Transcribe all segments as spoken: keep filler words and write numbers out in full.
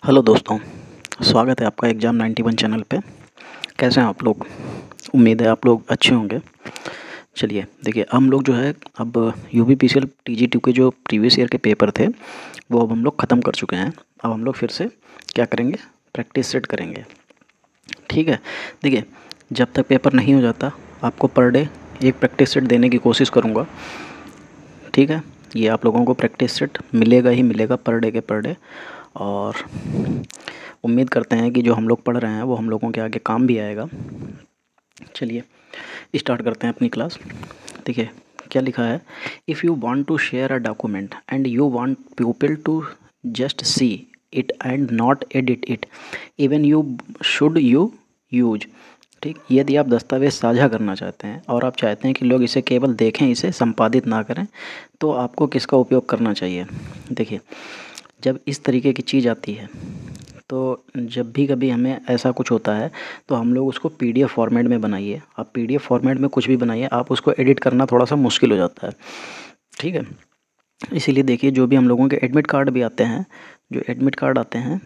Hello दोस्तों, स्वागत है आपका एग्ज़ाम नाइन्टी वन चैनल पे। कैसे हैं आप लोग? उम्मीद है आप लोग अच्छे होंगे। चलिए देखिए, हम लोग जो है अब यूपीपीसीएल टीजी टू के जो प्रीवियस ईयर के पेपर थे वो अब हम लोग ख़त्म कर चुके हैं। अब हम लोग फिर से क्या करेंगे, प्रैक्टिस सेट करेंगे। ठीक है, देखिए जब तक पेपर नहीं हो जाता आपको पर डे एक प्रैक्टिस सेट देने की कोशिश करूँगा। ठीक है, ये आप लोगों को प्रैक्टिस सेट मिलेगा ही मिलेगा पर डे के पर डे। और उम्मीद करते हैं कि जो हम लोग पढ़ रहे हैं वो हम लोगों के आगे काम भी आएगा। चलिए स्टार्ट करते हैं अपनी क्लास। देखिए क्या लिखा है, if you want to share a document and you want people to just see it and not edit it, even you should you use. ठीक, यदि आप दस्तावेज़ साझा करना चाहते हैं और आप चाहते हैं कि लोग इसे केवल देखें, इसे संपादित ना करें, तो आपको किसका उपयोग करना चाहिए। देखिए जब इस तरीके की चीज़ आती है तो जब भी कभी हमें ऐसा कुछ होता है तो हम लोग उसको पीडीएफ फॉर्मेट में बनाइए। आप पीडीएफ फॉर्मेट में कुछ भी बनाइए, आप उसको एडिट करना थोड़ा सा मुश्किल हो जाता है। ठीक है, इसीलिए देखिए जो भी हम लोगों के एडमिट कार्ड भी आते हैं, जो एडमिट कार्ड आते हैं,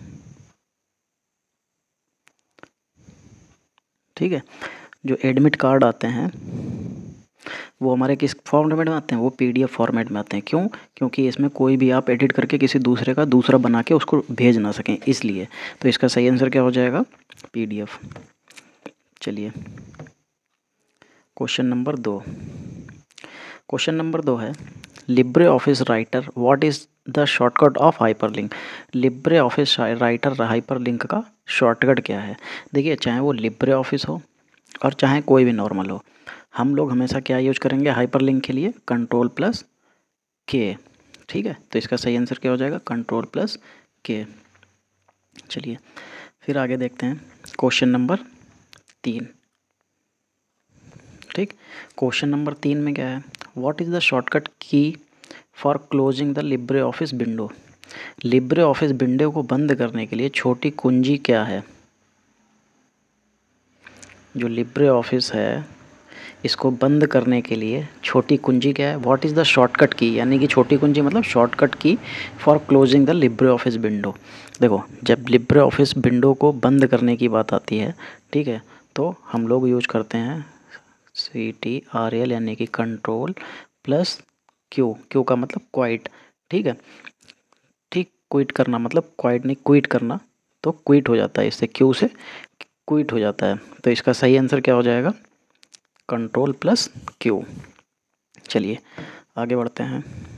ठीक है, जो एडमिट कार्ड आते हैं वो हमारे किस फॉर्मेट में आते हैं, वो पीडीएफ फॉर्मेट में आते हैं। क्यों? क्योंकि इसमें कोई भी आप एडिट करके किसी दूसरे का दूसरा बना के उसको भेज ना सकें, इसलिए। तो इसका सही आंसर क्या हो जाएगा, पीडीएफ। चलिए क्वेश्चन नंबर दो। क्वेश्चन नंबर दो है, LibreOffice Writer what is the shortcut of hyperlink. LibreOffice Writer hyperlink का शॉर्टकट क्या है। देखिए चाहे वो लिब्रे ऑफिस हो और चाहे कोई भी नॉर्मल हो, हम लोग हमेशा क्या यूज करेंगे हाइपरलिंक के लिए, कंट्रोल प्लस के। ठीक है, तो इसका सही आंसर क्या हो जाएगा, कंट्रोल प्लस के। चलिए फिर आगे देखते हैं क्वेश्चन नंबर तीन। ठीक, क्वेश्चन नंबर तीन में क्या है, what is the shortcut key for closing the LibreOffice window. LibreOffice window को बंद करने के लिए छोटी कुंजी क्या है। जो लिब्रे ऑफिस है इसको बंद करने के लिए छोटी कुंजी क्या है, व्हाट इज़ द शॉर्टकट की, यानी कि छोटी कुंजी मतलब shortcut key for closing the LibreOffice window. देखो जब लिब्रे ऑफिस विंडो को बंद करने की बात आती है, ठीक है, तो हम लोग यूज करते हैं सी टी आर एल, यानी कि कंट्रोल प्लस क्यू। क्यू का मतलब क्वाइट। ठीक है, ठीक, क्विट करना मतलब क्वाइट नहीं, क्विट करना, तो क्विट हो जाता है, इससे क्यू से क्विट हो जाता है। तो इसका सही आंसर क्या हो जाएगा, कंट्रोल प्लस क्यू। चलिए आगे बढ़ते हैं।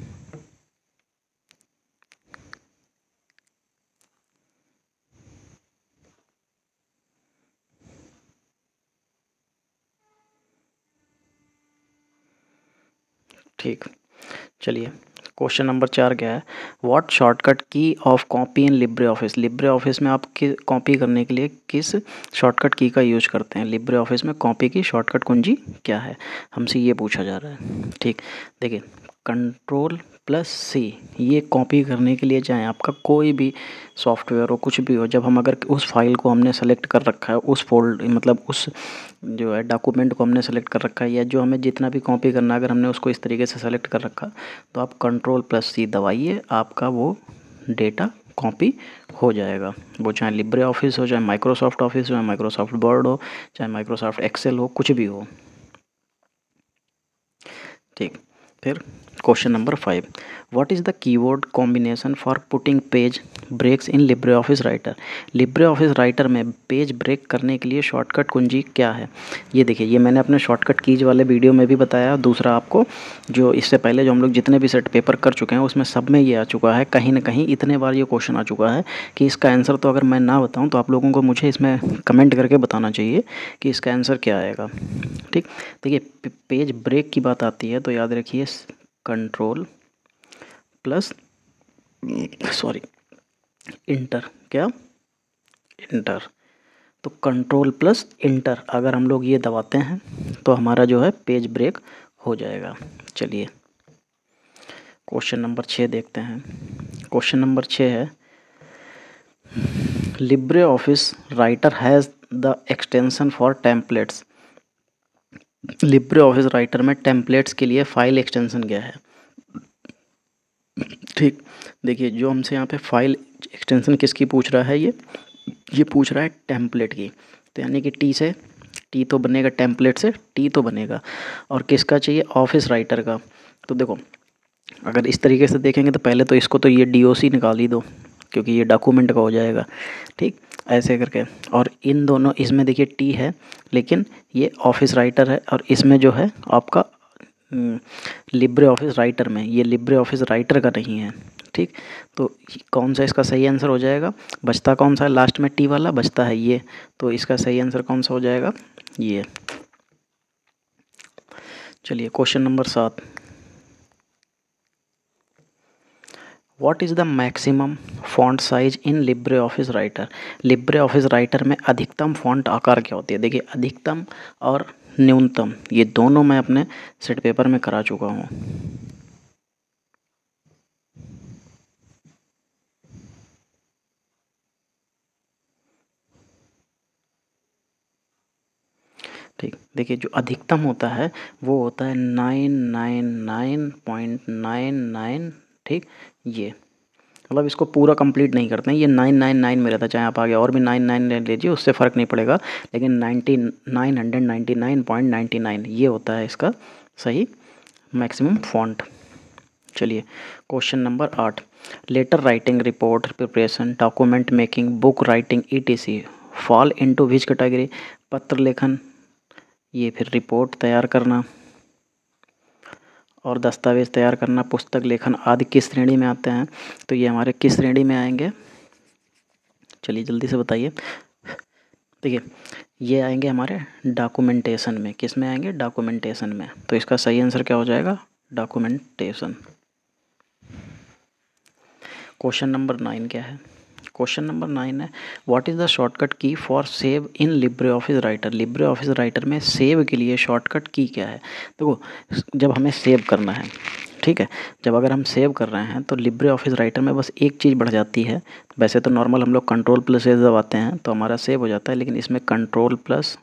ठीक, चलिए क्वेश्चन नंबर चार क्या है, what shortcut key of copy in LibreOffice. LibreOffice में आप कॉपी करने के लिए किस शॉर्टकट की का यूज करते हैं। लिब्रे ऑफिस में कॉपी की शॉर्टकट कुंजी क्या है, हमसे ये पूछा जा रहा है। ठीक, देखिए कंट्रोल प्लस सी, ये कॉपी करने के लिए चाहे आपका कोई भी सॉफ्टवेयर हो, कुछ भी हो, जब हम अगर उस फाइल को हमने सेलेक्ट कर रखा है, उस फोल्ड मतलब उस जो है डॉक्यूमेंट को हमने सेलेक्ट कर रखा है, या जो हमें जितना भी कॉपी करना है अगर हमने उसको इस तरीके से सेलेक्ट कर रखा, तो आप कंट्रोल प्लस सी दबाइए, आपका वो डेटा कॉपी हो जाएगा। वो चाहे लिब्रे ऑफिस हो, चाहे माइक्रोसॉफ्ट ऑफिस हो, चाहे माइक्रोसॉफ्ट वर्ड हो, चाहे माइक्रोसॉफ्ट एक्सेल हो, कुछ भी हो। ठीक, फिर question number five, what is the keyword combination for putting page breaks in LibreOffice Writer. LibreOffice Writer में पेज ब्रेक करने के लिए शॉर्टकट कुंजी क्या है। ये देखिए, ये मैंने अपने शॉर्टकट कीज वाले वीडियो में भी बताया, दूसरा आपको जो इससे पहले जो हम लोग जितने भी सेट पेपर कर चुके हैं उसमें सब में ये आ चुका है, कहीं ना कहीं इतने बार ये क्वेश्चन आ चुका है कि इसका आंसर तो अगर मैं ना बताऊँ तो आप लोगों को मुझे इसमें कमेंट करके बताना चाहिए कि इसका आंसर क्या आएगा। ठीक, देखिए पेज ब्रेक की बात आती है तो याद रखिए कंट्रोल प्लस सॉरी इंटर, क्या इंटर, तो कंट्रोल प्लस इंटर अगर हम लोग ये दबाते हैं तो हमारा जो है पेज ब्रेक हो जाएगा। चलिए क्वेश्चन नंबर छः देखते हैं। क्वेश्चन नंबर छः है, LibreOffice Writer has the extension for templates. LibreOffice Writer में टेम्पलेट्स के लिए फाइल एक्सटेंशन क्या है। ठीक, देखिए जो हमसे यहाँ पे फाइल एक्सटेंशन किसकी पूछ रहा है, ये ये पूछ रहा है टेम्पलेट की। तो यानी कि टी से टी तो बनेगा, टेम्पलेट से टी तो बनेगा। और किसका चाहिए, ऑफिस राइटर का। तो देखो अगर इस तरीके से देखेंगे तो पहले तो इसको तो ये डीओसी निकाल ही दो, क्योंकि ये डॉक्यूमेंट का हो जाएगा। ठीक, ऐसे करके। और इन दोनों, इसमें देखिए टी है लेकिन ये ऑफिस राइटर है, और इसमें जो है आपका लिब्रे ऑफिस राइटर में, ये लिब्रे ऑफिस राइटर का नहीं है। ठीक, तो कौन सा इसका सही आंसर हो जाएगा, बचता कौन सा है लास्ट में, टी वाला बचता है ये। तो इसका सही आंसर कौन सा हो जाएगा, ये। चलिए क्वेश्चन नंबर सात। What is the maximum font size in LibreOffice Writer. LibreOffice Writer में अधिकतम फॉन्ट आकार क्या होती है। देखिए अधिकतम और न्यूनतम ये दोनों मैं अपने सेट पेपर में करा चुका हूँ। ठीक, देखिए जो अधिकतम होता है वो होता है nine nine nine point nine nine. ठीक, ये मतलब इसको पूरा कंप्लीट नहीं करते हैं, ये नाइन नाइन नाइन में रहता है, चाहे आप आगे और भी नाइन नाइन ले लीजिए उससे फ़र्क नहीं पड़ेगा, लेकिन ninety nine hundred ninety nine point ninety nine ये होता है इसका सही मैक्सिमम फॉन्ट। चलिए क्वेश्चन नंबर आठ। Letter writing, report preparation, document making, book writing E T C fall into which category. पत्र लेखन, ये फिर रिपोर्ट तैयार करना और दस्तावेज़ तैयार करना, पुस्तक लेखन आदि किस श्रेणी में आते हैं। तो ये हमारे किस श्रेणी में आएंगे, चलिए जल्दी से बताइए। देखिए ये आएंगे हमारे डॉक्यूमेंटेशन में, किस में आएंगे, डॉक्यूमेंटेशन में। तो इसका सही आंसर क्या हो जाएगा, डॉक्यूमेंटेशन। क्वेश्चन नंबर नाइन क्या है, क्वेश्चन नंबर नाइन है what is the shortcut key for save in LibreOffice Writer. LibreOffice Writer में सेव के लिए शॉर्टकट की क्या है। देखो जब हमें सेव करना है, ठीक है, जब अगर हम सेव कर रहे हैं तो लिब्रे ऑफिस राइटर में बस एक चीज़ बढ़ जाती है। वैसे तो नॉर्मल हम लोग कंट्रोल प्लस एस दबाते हैं तो हमारा सेव हो जाता है, लेकिन इसमें कंट्रोल प्लस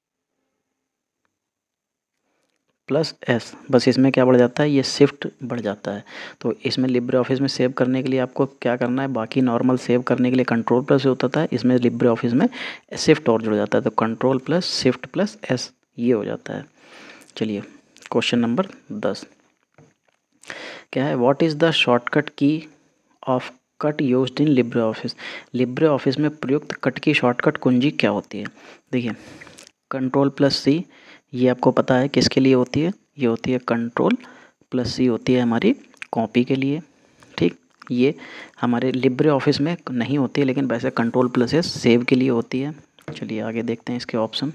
प्लस एस, बस इसमें क्या बढ़ जाता है, ये शिफ्ट बढ़ जाता है। तो इसमें लिब्रे ऑफिस में सेव करने के लिए आपको क्या करना है, बाकी नॉर्मल सेव करने के लिए कंट्रोल प्लस होता था, इसमें लिब्रे ऑफिस में शिफ्ट और जुड़ जाता है, तो control plus shift plus S ये हो जाता है। चलिए क्वेश्चन नंबर दस क्या है, what is the shortcut key of cut used in LibreOffice. LibreOffice में प्रयुक्त कट की शॉर्टकट कुंजी क्या होती है। देखिए कंट्रोल प्लस सी, ये आपको पता है किसके लिए होती है, ये होती है कंट्रोल प्लस सी होती है हमारी कॉपी के लिए। ठीक, ये हमारे लिब्रे ऑफिस में नहीं होती है, लेकिन वैसे कंट्रोल प्लस एस सेव के लिए होती है। चलिए आगे देखते हैं इसके ऑप्शन।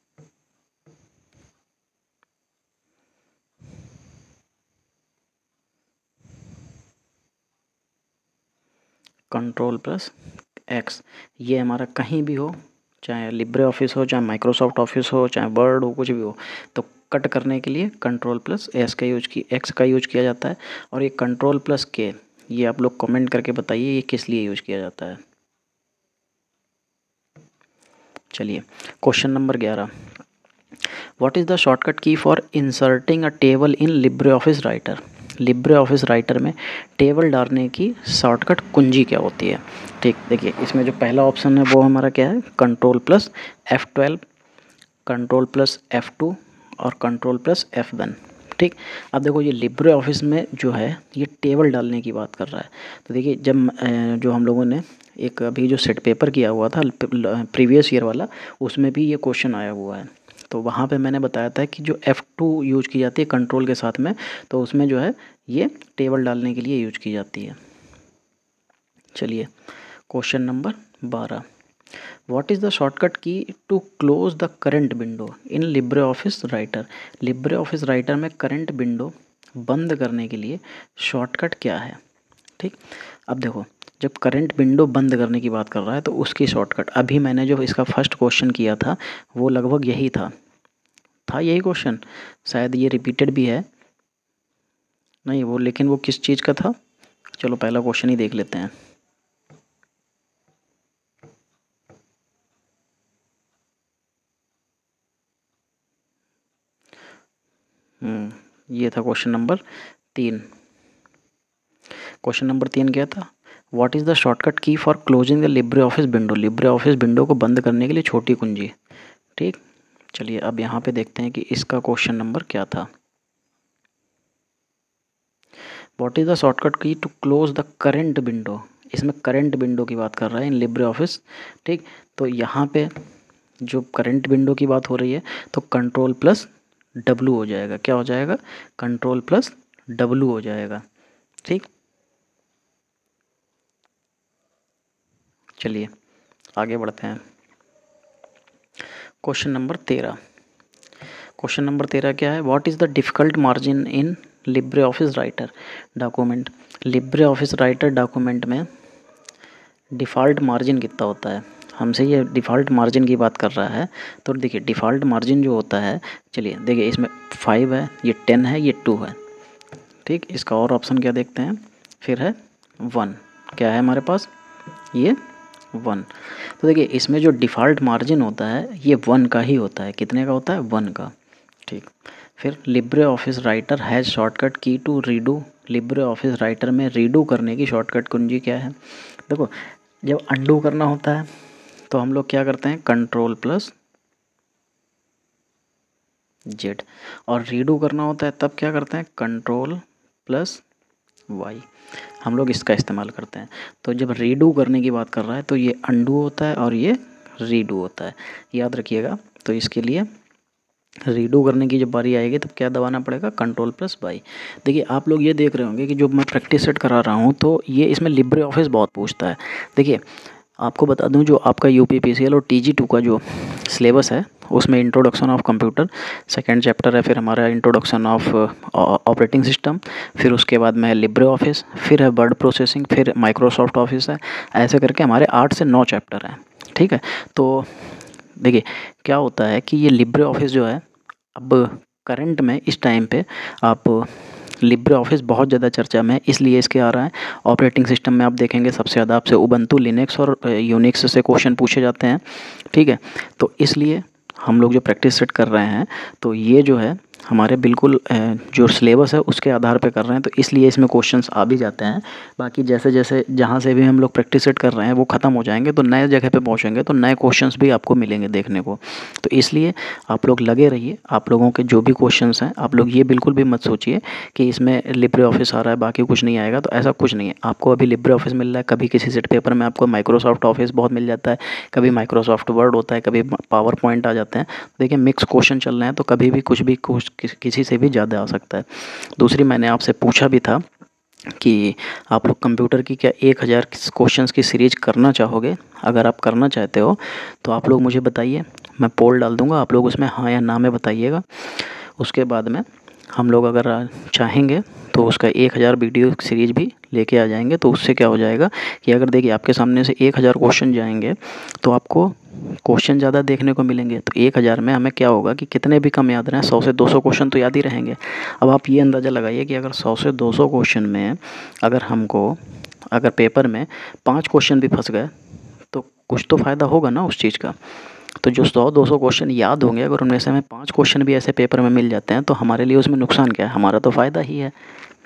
कंट्रोल प्लस एक्स, ये हमारा कहीं भी हो, चाहे लिब्रे ऑफिस हो, चाहे माइक्रोसॉफ्ट ऑफिस हो, चाहे वर्ड हो, कुछ भी हो, तो कट करने के लिए कंट्रोल प्लस एस का यूज की एक्स का यूज किया जाता है। और ये कंट्रोल प्लस के, ये आप लोग कमेंट करके बताइए ये किस लिए यूज किया जाता है। चलिए क्वेश्चन नंबर ग्यारह, what is the shortcut key for inserting a table in LibreOffice Writer. LibreOffice Writer में टेबल डालने की शॉर्टकट कुंजी क्या होती है। ठीक, देखिए इसमें जो पहला ऑप्शन है वो हमारा क्या है, control plus F twelve, control plus F two और कंट्रोल प्लस एफ़ वन। ठीक, अब देखो ये लिब्रे ऑफिस में जो है ये टेबल डालने की बात कर रहा है। तो देखिए जब अ, जो हम लोगों ने एक अभी जो सेट पेपर किया हुआ था प्रीवियस ईयर वाला, उसमें भी ये क्वेश्चन आया हुआ है। तो वहाँ पे मैंने बताया था कि जो एफ़ टू यूज की जाती है कंट्रोल के साथ में, तो उसमें जो है ये टेबल डालने के लिए यूज की जाती है। चलिए क्वेश्चन नंबर बारह, what is the shortcut key to close the current window in LibreOffice Writer. LibreOffice Writer में करंट विंडो बंद करने के लिए शॉर्टकट क्या है। ठीक, अब देखो जब करंट विंडो बंद करने की बात कर रहा है तो उसकी शॉर्टकट, अभी मैंने जो इसका फर्स्ट क्वेश्चन किया था वो लगभग यही था था यही क्वेश्चन, शायद ये रिपीटेड भी है, नहीं वो, लेकिन वो किस चीज़ का था, चलो पहला क्वेश्चन ही देख लेते हैं। हम्म, ये था क्वेश्चन नंबर तीन। क्वेश्चन नंबर तीन क्या था, what is the shortcut key for closing the LibreOffice window, LibreOffice window को बंद करने के लिए छोटी कुंजी। ठीक, चलिए अब यहाँ पे देखते हैं कि इसका क्वेश्चन नंबर क्या था। What is the shortcut key to close the current window, इसमें करंट विंडो की बात कर रहा है इन लिब्रे ऑफिस। ठीक, तो यहाँ पे जो करंट विंडो की बात हो रही है तो कंट्रोल प्लस डब्लू हो जाएगा, क्या हो जाएगा, कंट्रोल प्लस डब्लू हो जाएगा। ठीक, चलिए आगे बढ़ते हैं। क्वेश्चन नंबर तेरह, क्वेश्चन नंबर तेरह क्या है, what is the difficult margin in LibreOffice Writer document, LibreOffice Writer document में डिफ़ॉल्ट मार्जिन कितना होता है, हमसे ये डिफ़ॉल्ट मार्जिन की बात कर रहा है। तो देखिए डिफ़ॉल्ट मार्जिन जो होता है, चलिए देखिए इसमें फाइव है, ये टेन है, ये टू है। ठीक, इसका और ऑप्शन क्या देखते हैं, फिर है वन, क्या है हमारे पास, ये वन। तो देखिए इसमें जो डिफ़ॉल्ट मार्जिन होता है ये वन का ही होता है, कितने का होता है, वन का। ठीक, फिर LibreOffice Writer has shortcut key to redo, LibreOffice Writer में रीडू करने की शॉर्टकट कुंजी क्या है। देखो जब अंडू करना होता है तो हम लोग क्या करते हैं, कंट्रोल प्लस जेड, और रीडू करना होता है तब क्या करते हैं, कंट्रोल प्लस वाई, हम लोग इसका इस्तेमाल करते हैं। तो जब रीडू करने की बात कर रहा है तो ये अंडू होता है और ये रीडू होता है, याद रखिएगा। तो इसके लिए रीडू करने की जब बारी आएगी तब क्या दबाना पड़ेगा, कंट्रोल प्लस वाई। देखिए आप लोग ये देख रहे होंगे कि जो मैं प्रैक्टिस सेट करा रहा हूँ तो ये इसमें लिब्रे ऑफिस बहुत पूछता है। देखिए आपको बता दूं, जो आपका यूपी पीसीएल और टीजी टू का जो सिलेबस है उसमें introduction of computer second chapter है, फिर हमारा इंट्रोडक्शन ऑफ ऑपरेटिंग सिस्टम, फिर उसके बाद में है लिब्रे ऑफिस, फिर है वर्ड प्रोसेसिंग, फिर माइक्रोसॉफ्ट ऑफिस है, ऐसे करके हमारे आठ से नौ चैप्टर हैं। ठीक है, तो देखिए क्या होता है कि ये लिब्रे ऑफिस जो है अब करंट में इस टाइम पे आप लिब्रे ऑफिस बहुत ज़्यादा चर्चा में है, इसलिए इसके आ रहा है। ऑपरेटिंग सिस्टम में आप देखेंगे सबसे ज़्यादा आपसे उबंटू लिनक्स और यूनिक्स से क्वेश्चन पूछे जाते हैं। ठीक है, तो इसलिए हम लोग जो प्रैक्टिस सेट कर रहे हैं तो ये जो है हमारे बिल्कुल जो सिलेबस है उसके आधार पे कर रहे हैं, तो इसलिए इसमें क्वेश्चंस आ भी जाते हैं। बाकी जैसे जैसे जहाँ से भी हम लोग प्रैक्टिस सेट कर रहे हैं वो ख़त्म हो जाएंगे तो नए जगह पे पहुँचेंगे तो नए क्वेश्चंस भी आपको मिलेंगे देखने को। तो इसलिए आप लोग लगे रहिए, आप लोगों के जो भी क्वेश्चंस हैं आप लोग ये बिल्कुल भी मत सोचिए कि इसमें लिब्रे ऑफिस आ रहा है बाकी कुछ नहीं आएगा, तो ऐसा कुछ नहीं है। आपको अभी लिब्रे ऑफिस मिल रहा है, कभी किसी सेट पेपर में आपको माइक्रोसॉफ्ट ऑफिस बहुत मिल जाता है, कभी माइक्रोसॉफ्ट वर्ड होता है, कभी पावर पॉइंट आ जाते हैं। देखिए मिक्स क्वेश्चन चल रहे हैं तो कभी भी कुछ भी कुछ किसी से भी ज़्यादा आ सकता है। दूसरी मैंने आपसे पूछा भी था कि आप लोग कंप्यूटर की क्या एक हज़ार क्वेश्चंस की सीरीज करना चाहोगे, अगर आप करना चाहते हो तो आप लोग मुझे बताइए, मैं पोल डाल दूंगा, आप लोग उसमें हाँ या ना में बताइएगा। उसके बाद में हम लोग अगर चाहेंगे तो उसका एक हज़ार वीडियो सीरीज भी लेके आ जाएंगे। तो उससे क्या हो जाएगा कि अगर देखिए आपके सामने से एक हज़ार क्वेश्चन जाएंगे तो आपको क्वेश्चन ज़्यादा देखने को मिलेंगे। तो एक हज़ार में हमें क्या होगा कि कितने भी कम याद रहें, सौ से दो सौ क्वेश्चन तो याद ही रहेंगे। अब आप ये अंदाज़ा लगाइए कि अगर सौ से दो सौ क्वेश्चन में अगर हमको अगर पेपर में पाँच क्वेश्चन भी फंस गए तो कुछ तो फ़ायदा होगा ना उस चीज़ का। तो जो सौ दो सौ क्वेश्चन याद होंगे अगर उनमें से हमें पाँच क्वेश्चन भी ऐसे पेपर में मिल जाते हैं तो हमारे लिए उसमें नुकसान क्या है, हमारा तो फ़ायदा ही है।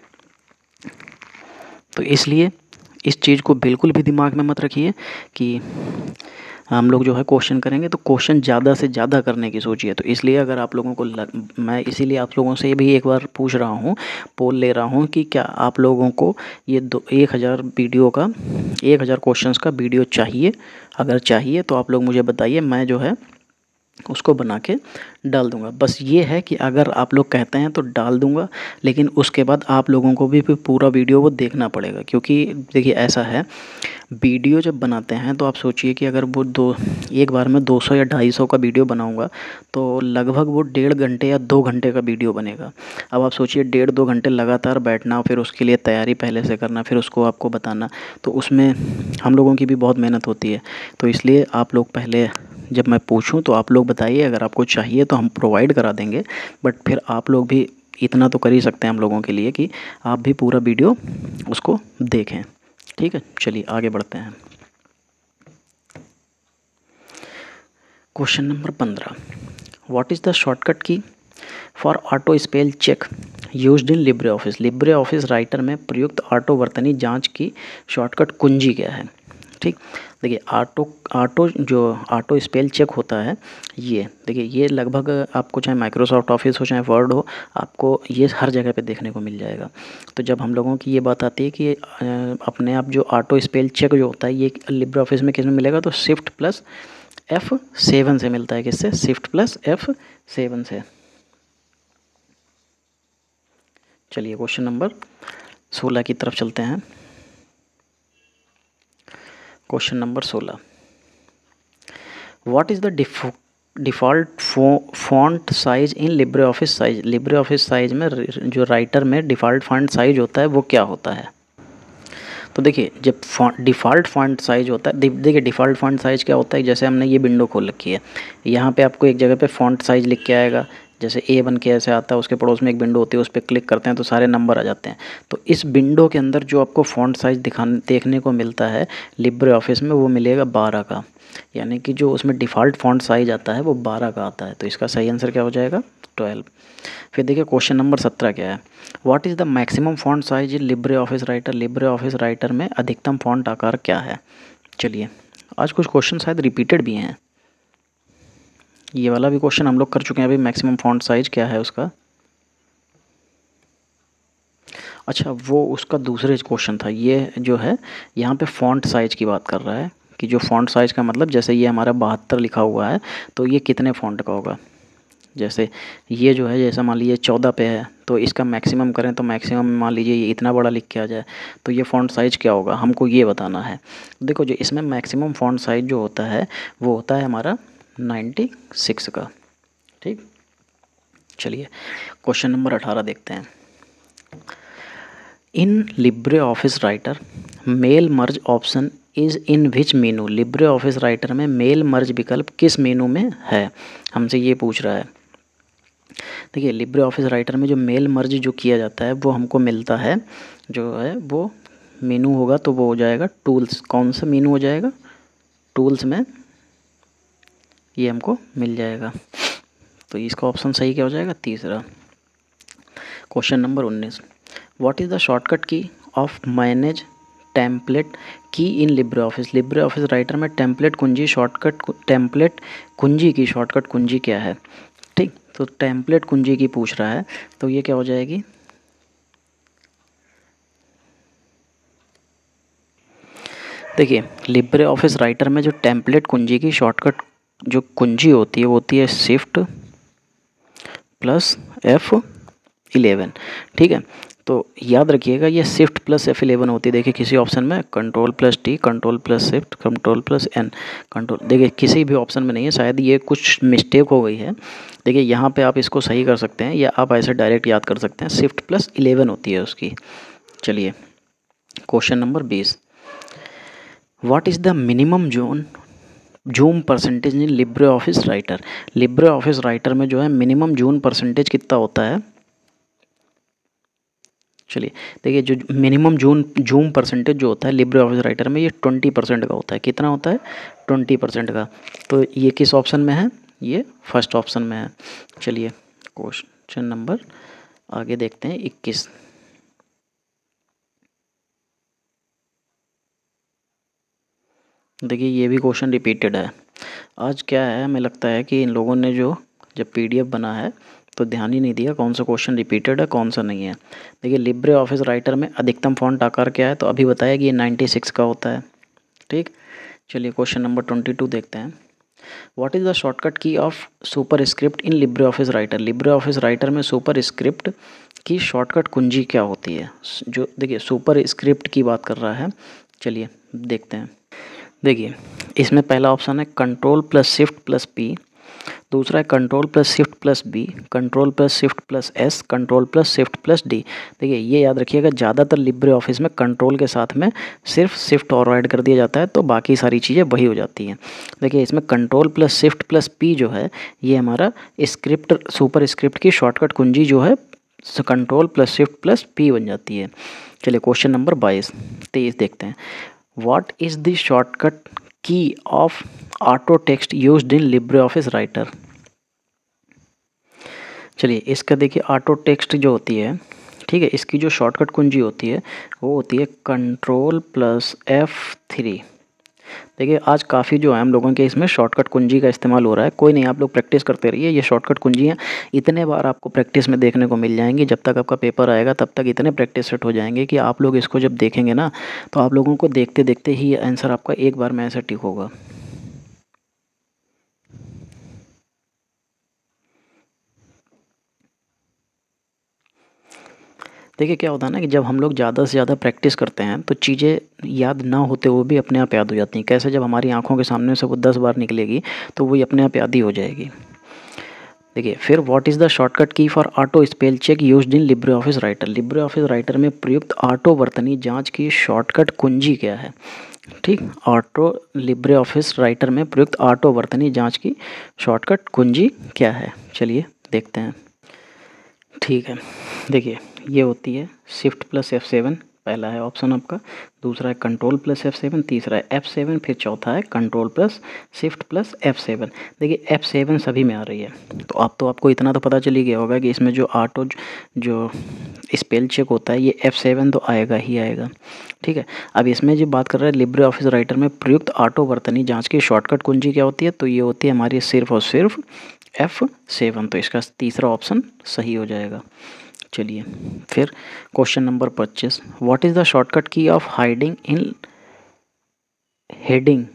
तो इसलिए इस चीज़ को बिल्कुल भी दिमाग में मत रखिए कि हम लोग जो है क्वेश्चन करेंगे तो क्वेश्चन ज़्यादा से ज़्यादा करने की सोचिए। तो इसलिए अगर आप लोगों को लग, मैं इसीलिए आप लोगों से भी एक बार पूछ रहा हूँ, पोल ले रहा हूँ कि क्या आप लोगों को ये दो एक हज़ार वीडियो का एक हज़ार क्वेश्चंस का वीडियो चाहिए। अगर चाहिए तो आप लोग मुझे बताइए, मैं जो है उसको बना के डाल दूंगा। बस ये है कि अगर आप लोग कहते हैं तो डाल दूंगा, लेकिन उसके बाद आप लोगों को भी पूरा वीडियो वो देखना पड़ेगा। क्योंकि देखिए ऐसा है, वीडियो जब बनाते हैं तो आप सोचिए कि अगर वो दो एक बार में दो सौ या ढाई सौ का वीडियो बनाऊंगा तो लगभग वो डेढ़ घंटे या दो घंटे का वीडियो बनेगा। अब आप सोचिए डेढ़ दो घंटे लगातार बैठना, फिर उसके लिए तैयारी पहले से करना, फिर उसको आपको बताना, तो उसमें हम लोगों की भी बहुत मेहनत होती है। तो इसलिए आप लोग पहले जब मैं पूछूं तो आप लोग बताइए, अगर आपको चाहिए तो हम प्रोवाइड करा देंगे, बट फिर आप लोग भी इतना तो कर ही सकते हैं हम लोगों के लिए कि आप भी पूरा वीडियो उसको देखें। ठीक है, चलिए आगे बढ़ते हैं। क्वेश्चन नंबर पंद्रह, what is the shortcut key for auto spell check used in LibreOffice, LibreOffice Writer में प्रयुक्त ऑटो वर्तनी जांच की शॉर्टकट कुंजी क्या है। ठीक, देखिए ऑटो ऑटो जो ऑटो स्पेल चेक होता है, ये देखिए ये लगभग आपको चाहे माइक्रोसॉफ्ट ऑफिस हो चाहे वर्ड हो, आपको ये हर जगह पे देखने को मिल जाएगा। तो जब हम लोगों की ये बात आती है कि अपने आप जो ऑटो स्पेल चेक जो होता है ये लिब्रे ऑफिस में किस में मिलेगा, तो शिफ्ट प्लस एफ सेवन से मिलता है। किससे? शिफ्ट प्लस एफ सेवन से। चलिए क्वेश्चन नंबर सोलह की तरफ चलते हैं। क्वेश्चन नंबर सोलह, what is the default font size in LibreOffice size. LibreOffice size में जो राइटर में डिफ़ॉल्ट फॉन्ट साइज होता है वो क्या होता है। तो देखिए जब डिफ़ॉल्ट फॉन्ट साइज होता है, देखिए डिफ़ॉल्ट फॉन्ट साइज क्या होता है, जैसे हमने ये विंडो खोल रखी है, यहाँ पे आपको एक जगह पे फॉन्ट साइज लिख के आएगा, जैसे ए बन के ऐसे आता है, उसके पड़ोस में एक विंडो होती है, उस पर क्लिक करते हैं तो सारे नंबर आ जाते हैं। तो इस विंडो के अंदर जो आपको फॉन्ट साइज दिखाने देखने को मिलता है लिब्रे ऑफिस में, वो मिलेगा बारह का, यानी कि जो उसमें डिफ़ॉल्ट फॉन्ट साइज आता है वो बारह का आता है। तो इसका सही आंसर क्या हो जाएगा? ट्वेल्व। फिर देखिए क्वेश्चन नंबर सत्रह क्या है, what is the maximum font size in LibreOffice Writer. LibreOffice Writer में अधिकतम फॉन्ट आकार क्या है। चलिए आज कुछ क्वेश्चन शायद रिपीटेड भी हैं, ये वाला भी क्वेश्चन हम लोग कर चुके हैं अभी, मैक्सिमम फॉन्ट साइज क्या है उसका। अच्छा वो उसका दूसरे क्वेश्चन था, ये जो है यहाँ पे फॉन्ट साइज की बात कर रहा है कि जो फॉन्ट साइज का मतलब, जैसे ये हमारा बहत्तर लिखा हुआ है तो ये कितने फॉन्ट का होगा। जैसे ये जो है, जैसा मान लीजिए चौदह पे है तो इसका मैक्सिमम करें तो मैक्सिमम मान लीजिए ये इतना बड़ा लिख के आ जाए, तो ये फ़ॉन्ट साइज़ क्या होगा हमको ये बताना है। देखो जो इसमें मैक्सिमम फ़ॉन्ट साइज़ जो होता है वो होता है हमारा नाइन्टी सिक्स का। ठीक, चलिए क्वेश्चन नंबर अठारह देखते हैं। In LibreOffice Writer mail merge option is in which menu. LibreOffice Writer में मेल मर्ज विकल्प किस मेनू में है, हमसे ये पूछ रहा है। देखिए लिब्रे ऑफिस राइटर में जो मेल मर्ज जो किया जाता है वो हमको मिलता है, जो है वो मेनू होगा तो वो हो जाएगा टूल्स। कौन सा मेनू हो जाएगा? टूल्स में ये हमको मिल जाएगा। तो इसका ऑप्शन सही क्या हो जाएगा? तीसरा। क्वेश्चन नंबर उन्नीस, what is the shortcut key of manage template key in LibreOffice. LibreOffice Writer में टेम्पलेट कुंजी शॉर्टकट टेम्पलेट कुंजी की शॉर्टकट कुंजी क्या है। ठीक, तो टेम्पलेट कुंजी की पूछ रहा है तो ये क्या हो जाएगी? देखिए लिब्रे ऑफिस राइटर में जो टेम्पलेट कुंजी की शॉर्टकट जो कुंजी होती है वो होती है शिफ्ट प्लस एफ इलेवन। ठीक है, तो याद रखिएगा ये शिफ्ट प्लस एफ इलेवन होती है। देखिए किसी ऑप्शन में control plus T, control plus shift, control plus N, control, देखिए किसी भी ऑप्शन में नहीं है, शायद ये कुछ मिस्टेक हो गई है। देखिए यहाँ पे आप इसको सही कर सकते हैं या आप ऐसे डायरेक्ट याद कर सकते हैं, शिफ्ट प्लस इलेवन होती है उसकी। चलिए क्वेश्चन नंबर बीस, what is the minimum zone zoom percentage in LibreOffice Writer. LibreOffice Writer में जो है मिनिमम जूम परसेंटेज कितना होता है। चलिए देखिए जो मिनिमम जूम जूम परसेंटेज जो होता है लिब्रे ऑफिस राइटर में, ये ट्वेंटी परसेंट का होता है। कितना होता है? ट्वेंटी परसेंट का। तो ये किस ऑप्शन में है? ये फर्स्ट ऑप्शन में है। चलिए क्वेश्चन नंबर आगे देखते हैं इक्कीस। देखिए ये भी क्वेश्चन रिपीटेड है। आज क्या है, हमें लगता है कि इन लोगों ने जो जब पीडीएफ बना है तो ध्यान ही नहीं दिया कौन सा क्वेश्चन रिपीटेड है कौन सा नहीं है। देखिए लिब्रे ऑफिस राइटर में अधिकतम फॉन्ट आकार क्या है, तो अभी बताया कि ये नाइन्टी सिक्स का होता है। ठीक, चलिए क्वेश्चन नंबर ट्वेंटी टू देखते हैं। What is the shortcut key of superscript in LibreOffice Writer. LibreOffice Writer में सुपर स्क्रिप्ट की शॉर्टकट कुंजी क्या होती है। जो देखिए सुपर स्क्रिप्ट की बात कर रहा है, चलिए देखते हैं। देखिए इसमें पहला ऑप्शन है control plus shift plus P, दूसरा है control plus shift plus B, control plus shift plus S, control plus shift plus D. देखिए ये याद रखिएगा, ज़्यादातर लिब्रे ऑफिस में कंट्रोल के साथ में सिर्फ शिफ्ट और ऐड कर दिया जाता है तो बाकी सारी चीज़ें वही हो जाती हैं। देखिए इसमें control plus shift plus P जो है ये हमारा स्क्रिप्ट सुपर स्क्रिप्ट की शॉर्टकट कुंजी जो है control plus shift plus P बन जाती है। चलिए क्वेश्चन नंबर बाईस तेईस देखते हैं। What is the shortcut key of auto text used in LibreOffice Writer. चलिए इसका देखिए ऑटो टेक्स्ट जो होती है, ठीक है, इसकी जो शॉर्टकट कुंजी होती है वो होती है कंट्रोल प्लस एफ थ्री। देखिए आज काफ़ी जो है हम लोगों के इसमें शॉर्टकट कुंजी का इस्तेमाल हो रहा है। कोई नहीं, आप लोग प्रैक्टिस करते रहिए। ये शॉर्टकट कुंजियाँ इतने बार आपको प्रैक्टिस में देखने को मिल जाएंगी। जब तक आपका पेपर आएगा तब तक इतने प्रैक्टिस सेट हो जाएंगे कि आप लोग इसको जब देखेंगे ना तो आप लोगों को देखते देखते ही आंसर आपका एक बार में ऐसा टिक होगा। देखिए क्या होता है ना कि जब हम लोग ज़्यादा से ज़्यादा प्रैक्टिस करते हैं तो चीज़ें याद ना होते हुए भी अपने आप याद हो जाती हैं। कैसे, जब हमारी आंखों के सामने से वो दस बार निकलेगी तो वही अपने आप याद ही हो जाएगी। देखिए फिर what is the shortcut key for auto spell check used in LibreOffice Writer. LibreOffice Writer में प्रयुक्त ऑटो वर्तनी जाँच की शॉर्टकट कुंजी क्या है? ठीक, ऑटो लिब्रे ऑफिस राइटर में प्रयुक्त ऑटो वर्तनी जाँच की शॉर्टकट कुंजी क्या है? चलिए देखते हैं। ठीक है, देखिए ये होती है शिफ्ट प्लस एफ सेवन, पहला है ऑप्शन आपका, दूसरा है कंट्रोल प्लस एफ सेवन, तीसरा है एफ सेवन, फिर चौथा है control plus shift plus F seven. देखिए एफ सेवन सभी में आ रही है, तो अब तो आपको इतना तो पता चल ही गया होगा कि इसमें जो ऑटो जो स्पेल चेक होता है ये एफ सेवन तो आएगा ही आएगा। ठीक है, अब इसमें जो बात कर रहे हैं लिब्रे ऑफिस राइटर में प्रयुक्त ऑटो वर्तनी जाँच की शॉर्टकट कुंजी क्या होती है, तो ये होती है हमारी सिर्फ और सिर्फ एफ सेवन। तो इसका तीसरा ऑप्शन सही हो जाएगा। चलिए फिर क्वेश्चन नंबर पच्चीस, what is the shortcut key of hiding in heading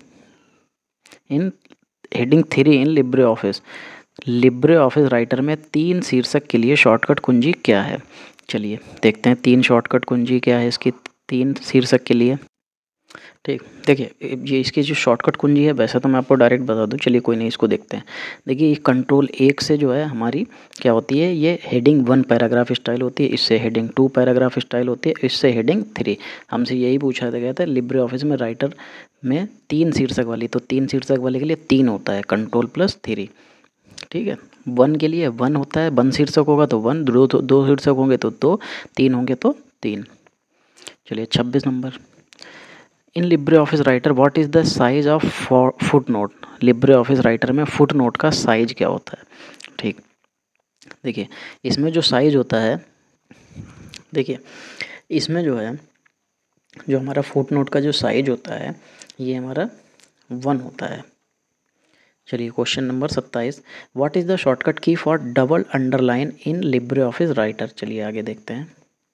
in heading three in LibreOffice. LibreOffice Writer में तीन शीर्षक के लिए शॉर्टकट कुंजी क्या है? चलिए देखते हैं तीन शॉर्टकट कुंजी क्या है इसकी तीन शीर्षक के लिए। ठीक, देखिए ये इसकी जो शॉर्टकट कुंजी है वैसे तो मैं आपको डायरेक्ट बता दूं, चलिए कोई नहीं, इसको देखते हैं। देखिए ये कंट्रोल एक से जो है हमारी क्या होती है, ये हेडिंग वन पैराग्राफ स्टाइल होती है, इससे हेडिंग टू पैराग्राफ स्टाइल होती है, इससे हेडिंग थ्री। हमसे यही पूछा गया था लिब्रे ऑफिस में राइटर में तीन शीर्षक वाली, तो तीन शीर्षक वाले के लिए तीन होता है, कंट्रोल प्लस थ्री। ठीक है, वन के लिए वन होता है, वन शीर्षक होगा तो वन, दो दो शीर्षक होंगे तो दो, तीन होंगे तो तीन। चलिए छब्बीस number, in LibreOffice Writer what is the size of footnote. LibreOffice Writer में फुट नोट का साइज क्या होता है? ठीक, देखिए इसमें जो साइज होता है, देखिए इसमें जो है जो हमारा फुट नोट का जो साइज होता है ये हमारा वन होता है। चलिए क्वेश्चन नंबर सत्ताईस, what is the shortcut key for double underline in LibreOffice Writer. चलिए आगे देखते हैं।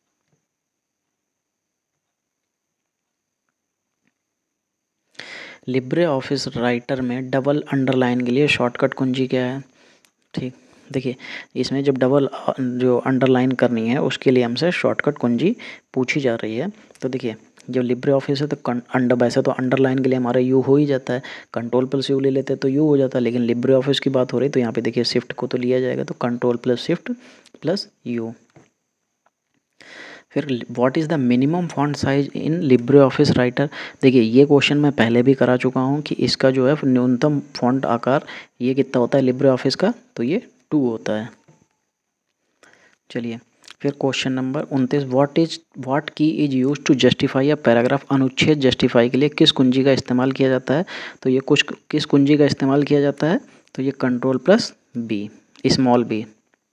लिब्रे ऑफिस राइटर में डबल अंडरलाइन के लिए शॉर्टकट कुंजी क्या है? ठीक, देखिए इसमें जब डबल जो अंडरलाइन करनी है उसके लिए हमसे शॉर्टकट कुंजी पूछी जा रही है। तो देखिए जब लिब्रे ऑफिस है तो अंडर वैसे तो अंडरलाइन के लिए हमारा यू हो ही जाता है, कंट्रोल प्लस यू ले लेते हैं तो यू हो जाता है, लेकिन लिब्रे ऑफिस की बात हो रही है तो यहाँ पे देखिए शिफ्ट को तो लिया जाएगा, तो control plus shift plus U. फिर what is the minimum font size in LibreOffice Writer. देखिए ये क्वेश्चन मैं पहले भी करा चुका हूँ कि इसका जो है न्यूनतम फॉन्ट आकार ये कितना होता है लिब्रे ऑफिस का, तो ये टू होता है। चलिए फिर क्वेश्चन नंबर उनतीस, what is what key is use to justify a paragraph. अनुच्छेद जस्टिफाई के लिए किस कुंजी का इस्तेमाल किया जाता है? तो ये कुछ किस कुंजी का इस्तेमाल किया जाता है? तो ये control plus B, small B.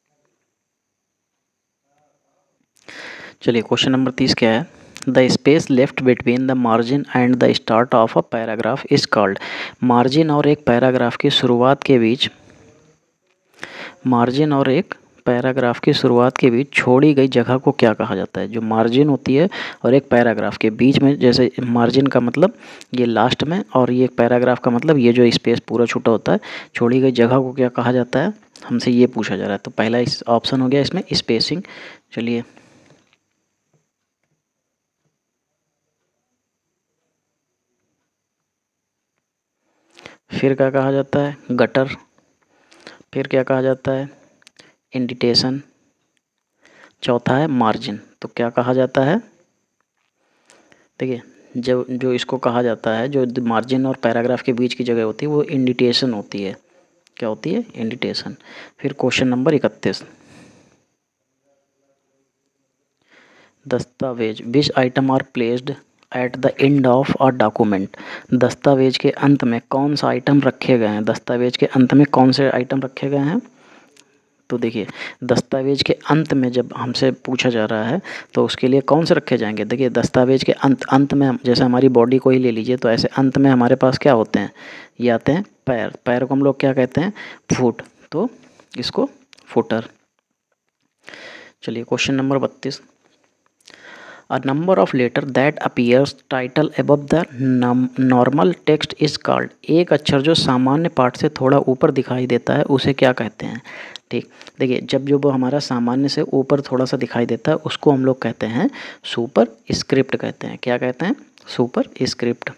चलिए क्वेश्चन नंबर तीस क्या है, the space left between the margin and the start of a paragraph is called. Margin और एक पैराग्राफ की शुरुआत के बीच मार्जिन और एक पैराग्राफ की शुरुआत के बीच छोड़ी गई जगह को क्या कहा जाता है? जो मार्जिन होती है और एक पैराग्राफ के बीच में, जैसे मार्जिन का मतलब ये लास्ट में और ये पैराग्राफ का मतलब ये जो स्पेस पूरा छूटा होता है, छोड़ी गई जगह को क्या कहा जाता है? हमसे ये पूछा जा रहा है। तो पहला इस ऑप्शन हो गया इसमें स्पेसिंग। चलिए फिर क्या कहा जाता है? गटर। फिर क्या कहा जाता है? इंडिटेशन। चौथा है मार्जिन। तो क्या कहा जाता है? देखिए जो जो इसको कहा जाता है, जो मार्जिन और पैराग्राफ के बीच की जगह होती है वो इंडिटेशन होती है। क्या होती है? इंडिटेशन। फिर क्वेश्चन नंबर इकतीस, दस्तावेज which item are placed at the end of a document. दस्तावेज के अंत में कौन सा आइटम रखे गए हैं? दस्तावेज के अंत में कौन से आइटम रखे गए हैं? तो देखिए दस्तावेज के अंत में जब हमसे पूछा जा रहा है तो उसके लिए कौन से रखे जाएंगे। देखिए दस्तावेज के अंत अंत में हम- जैसे हमारी बॉडी को ही ले लीजिए, तो ऐसे अंत में हमारे पास क्या होते हैं, ये आते हैं पैर। पैर को हम लोग क्या कहते हैं, फुट, तो इसको फुटर। चलिए क्वेश्चन नंबर बत्तीस, A number of letter that appears title above the normal text is called। एक अक्षर जो सामान्य पाठ से थोड़ा ऊपर दिखाई देता है उसे क्या कहते हैं। ठीक, देखिए जब जो वो हमारा सामान्य से ऊपर थोड़ा सा दिखाई देता है उसको हम लोग कहते हैं सुपर स्क्रिप्ट कहते हैं। क्या कहते हैं, सुपर स्क्रिप्ट।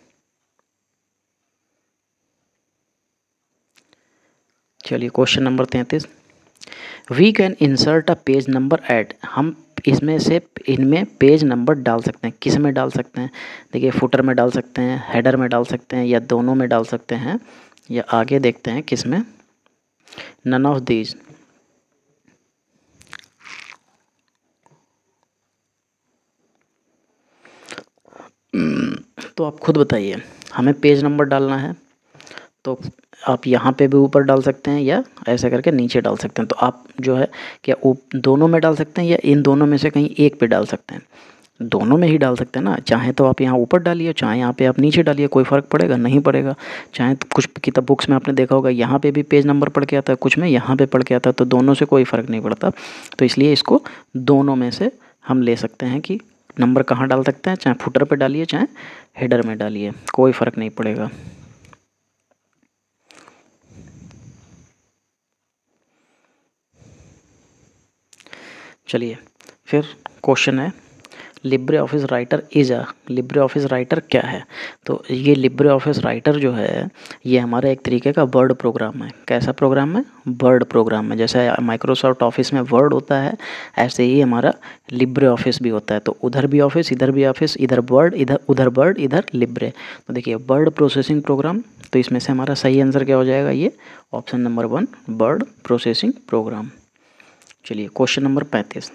चलिए क्वेश्चन नंबर तैंतीस, we can insert a page number at. हम इसमें से इनमें पेज नंबर डाल सकते हैं। किस में डाल सकते हैं, देखिए फुटर में डाल सकते हैं, हेडर में डाल सकते हैं, या दोनों में डाल सकते हैं, या आगे देखते हैं किस में, नन ऑफ दीज। तो आप खुद बताइए, हमें पेज नंबर डालना है तो आप यहाँ पे भी ऊपर डाल सकते हैं या ऐसे करके नीचे डाल सकते हैं। तो आप जो है क्या दोनों में डाल सकते हैं या इन दोनों में से कहीं एक पे डाल सकते हैं, दोनों में ही डाल सकते हैं ना। चाहे तो आप यहाँ ऊपर डालिए, चाहे यहाँ पे आप नीचे डालिए, कोई फ़र्क पड़ेगा नहीं पड़ेगा। चाहे तो कुछ किताब बुक्स में आपने देखा होगा यहाँ पे भी पेज नंबर पढ़ के आता है, कुछ में यहाँ पे पढ़ के आता है, तो दोनों से कोई फ़र्क नहीं पड़ता। तो इसलिए इसको दोनों में से हम ले सकते हैं कि नंबर कहाँ डाल सकते हैं, चाहे फुटर पर डालिए चाहे हेडर में डालिए, कोई फ़र्क नहीं पड़ेगा। चलिए फिर क्वेश्चन है, LibreOffice Writer is a. LibreOffice Writer क्या है, तो ये लिब्रे ऑफिस राइटर जो है ये हमारा एक तरीके का वर्ड प्रोग्राम है। कैसा प्रोग्राम है, वर्ड प्रोग्राम है। जैसे माइक्रोसॉफ्ट ऑफिस में वर्ड होता है ऐसे ही हमारा लिब्रे ऑफिस भी होता है। तो उधर भी ऑफिस, इधर भी ऑफिस, इधर वर्ड, इधर उधर वर्ड, इधर लिब्रे। तो देखिए वर्ड प्रोसेसिंग प्रोग्राम, तो इसमें से हमारा सही आंसर क्या हो जाएगा, ये option number one, word processing program. चलिए क्वेश्चन नंबर पैंतीस,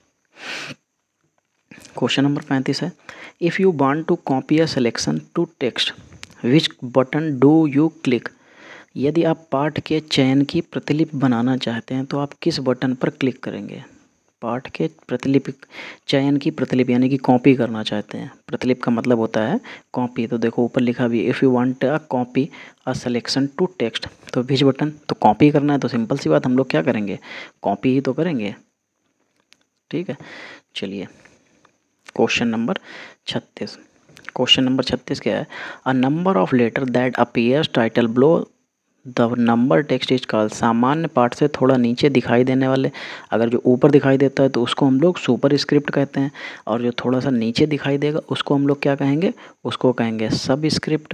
क्वेश्चन नंबर पैंतीस है, if you want to copy a selection to text which button do you click. यदि आप पाठ के चयन की प्रतिलिपि बनाना चाहते हैं तो आप किस बटन पर क्लिक करेंगे। पाठ के प्रतिलिपि चयन की प्रतिलिपि यानी कि कॉपी करना चाहते हैं, प्रतिलिपि का मतलब होता है कॉपी। तो देखो ऊपर लिखा भी, if you want a copy a selection to text, तो विच बटन, तो कॉपी करना है तो सिंपल सी बात हम लोग क्या करेंगे, कॉपी ही तो करेंगे। ठीक है, चलिए क्वेश्चन नंबर छत्तीस, क्वेश्चन नंबर छत्तीस क्या है, a number of letter that appears title below the number text is called. सामान्य पाठ से थोड़ा नीचे दिखाई देने वाले, अगर जो ऊपर दिखाई देता है तो उसको हम लोग सुपर स्क्रिप्ट कहते हैं, और जो थोड़ा सा नीचे दिखाई देगा उसको हम लोग क्या कहेंगे, उसको कहेंगे सब स्क्रिप्ट।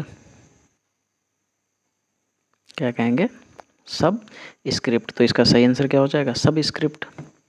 क्या कहेंगे, सब स्क्रिप्ट। तो इसका सही आंसर क्या हो जाएगा, सब स्क्रिप्ट।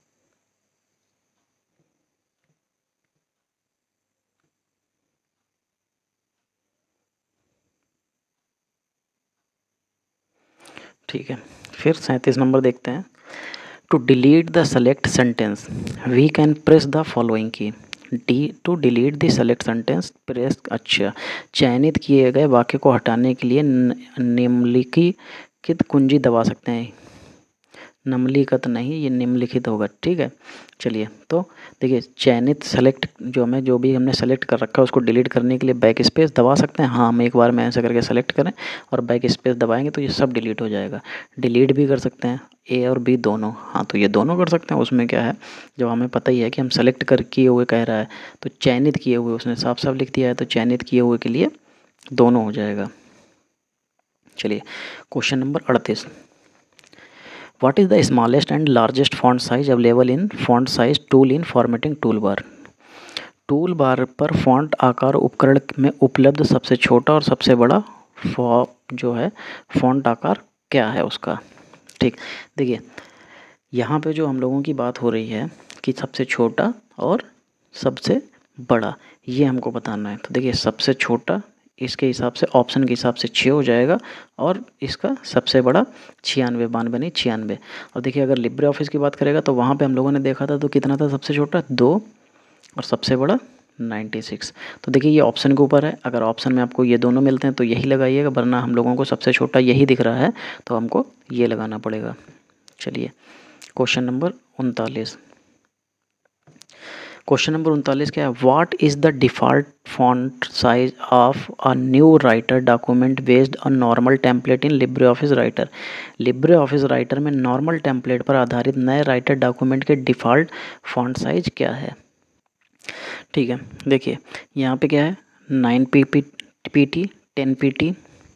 ठीक है, फिर सैंतीस नंबर देखते हैं, to delete the select sentence we can press the following key. D to delete the select sentence press, अच्छा, चयनित किए गए वाक्य को हटाने के लिए निम्नलिखित कुंजी दबा सकते हैं। निम्नलिखित नहीं, ये निम्नलिखित होगा। ठीक है, चलिए तो देखिए चयनित सेलेक्ट जो हमें जो भी हमने सेलेक्ट कर रखा है उसको डिलीट करने के लिए बैक स्पेस दबा सकते हैं। हाँ, हम एक बार में ऐसा करके सेलेक्ट करें और बैक स्पेस दबाएंगे तो ये सब डिलीट हो जाएगा। डिलीट भी कर सकते हैं, ए और बी दोनों। हाँ, तो ये दोनों कर सकते हैं। उसमें क्या है, जब हमें पता ही है कि हम सेलेक्ट कर किए हुए कह रहा है तो चयनित किए हुए उसने साफ साफ लिख दिया है, तो चयनित किए हुए के लिए दोनों हो जाएगा। चलिए क्वेश्चन नंबर अड़तीस, What is the smallest and largest font size available in font size tool in formatting toolbar? Toolbar पर फॉन्ट आकार उपकरण में उपलब्ध सबसे छोटा और सबसे बड़ा जो है फॉन्ट आकार क्या है उसका। ठीक, देखिए यहाँ पे जो हम लोगों की बात हो रही है कि सबसे छोटा और सबसे बड़ा, ये हमको बताना है। तो देखिए सबसे छोटा इसके हिसाब से ऑप्शन के हिसाब से छः हो जाएगा, और इसका सबसे बड़ा छियानवे, बानवे नहीं छियानवे। और देखिए अगर लिब्रे ऑफिस की बात करेगा तो वहाँ पे हम लोगों ने देखा था तो कितना था सबसे छोटा, दो, और सबसे बड़ा नाइन्टी सिक्स। तो देखिए ये ऑप्शन के ऊपर है, अगर ऑप्शन में आपको ये दोनों मिलते हैं तो यही लगाइएगा, वरना हम लोगों को सबसे छोटा यही दिख रहा है तो हमको ये लगाना पड़ेगा। चलिए क्वेश्चन नंबर उनतालीस। क्वेश्चन नंबर उनतालीस क्या है? What is the default font size of a new Writer document based on normal template in LibreOffice Writer. LibreOffice Writer में नॉर्मल टेम्पलेट पर आधारित नए राइटर डॉक्यूमेंट के डिफ़ॉल्ट फॉन्ट साइज क्या है? ठीक है, देखिए यहाँ पे क्या है, nine P P P T, ten P T,